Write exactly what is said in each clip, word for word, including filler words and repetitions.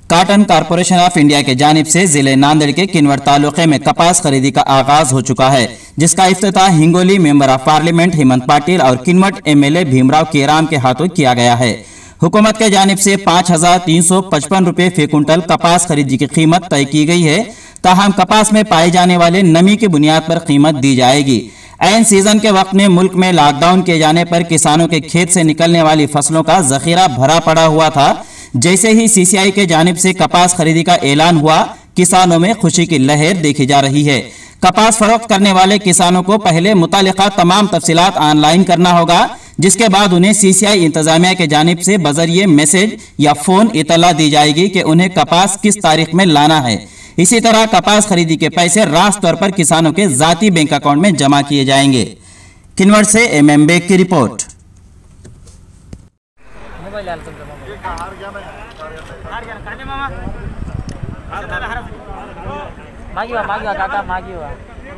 Cotton corporation of India के जानिब से जिले नांदेड़ के किन्नौर तालुके में कपास खरीदी का आगाज हो चुका है, जिसका इफ्तिताह Hingoli member of parliament Hemant Patil और किन्नौर एमएलए भीमराव केराम के हाथों किया गया है। हुकूमत के जानिब से पाँच हजार तीन सौ पचपन रुपए फी कुंटल कपास खरीदी की कीमत तय की गई है। ताहम कपास में पाए जाने वाले नमी की बुनियाद पर कीमत दी जाएगी। ऐन सीजन के वक्त में मुल्क में लॉकडाउन किए जाने पर किसानों के खेत से निकलने वाली फसलों का जखीरा भरा पड़ा हुआ था। जैसे ही सीसीआई के जानिब से कपास खरीदी का ऐलान हुआ, किसानों में खुशी की लहर देखी जा रही है। कपास फरोख्त करने वाले किसानों को पहले मुतालिका तमाम तफसीलात ऑनलाइन करना होगा, जिसके बाद उन्हें सीसीआई इंतजामिया के जानिब से बजरिए मैसेज या फोन इतला दी जाएगी कि उन्हें कपास किस तारीख में लाना है। इसी तरह कपास खरीदी के पैसे रास्त तौर पर किसानों के जाती बैंक अकाउंट में जमा किए जाएंगे। किन्नौर से एम एम बेग की रिपोर्ट। मागिवा मागिवा काका मागिवा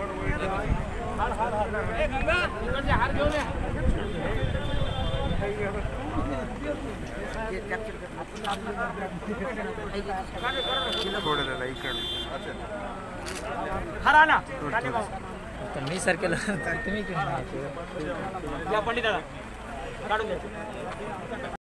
हराना मी सर्कल तुम्ही